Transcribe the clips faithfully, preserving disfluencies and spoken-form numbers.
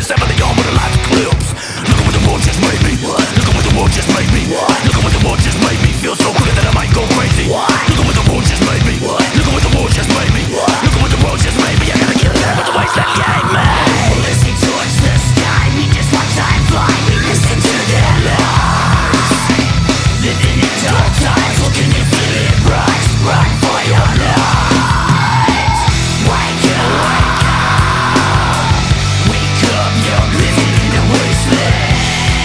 this, heavily on with a life eclipse. Look at what the world just made me. Look at what the world just made me. Look at what the world just made me. Feel so good that I might go crazy. Look at what the world just made me. Look at what the world just made me. Look at what the world just made me. I gotta get that with the Wasteland gave me. Listening towards the sky, we just watch time fly. We listen to their lies. Living in dark times, looking infinite bright. Run for your life. Wake up, wake up. Wake up, you're living in the wasteland.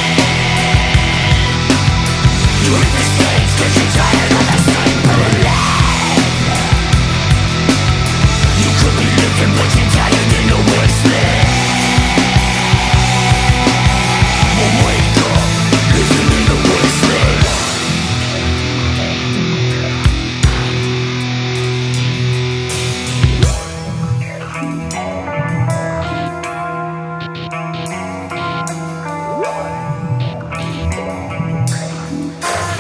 You're in the States, cause you're tired of the same blood. You could be living, but you're tired in the wasteland. Well, wake up, living in the wasteland.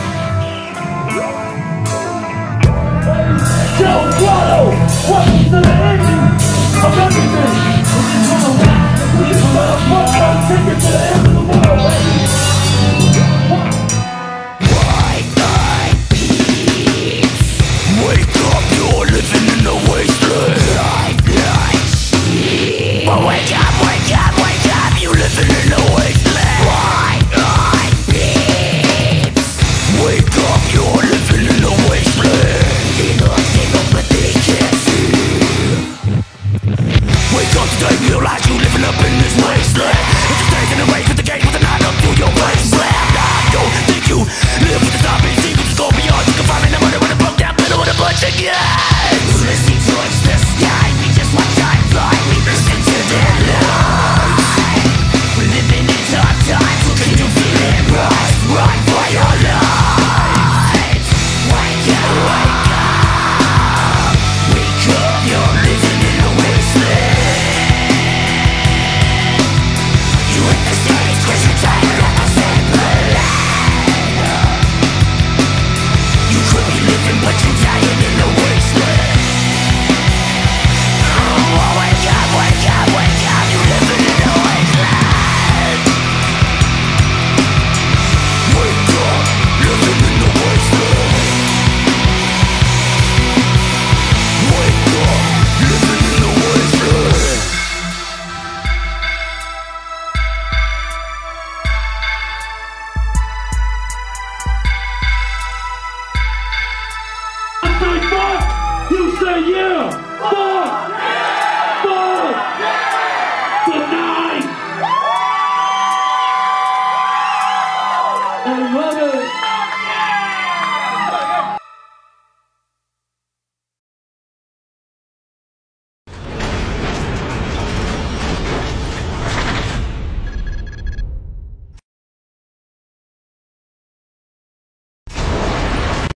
Joes Grotto, welcome to the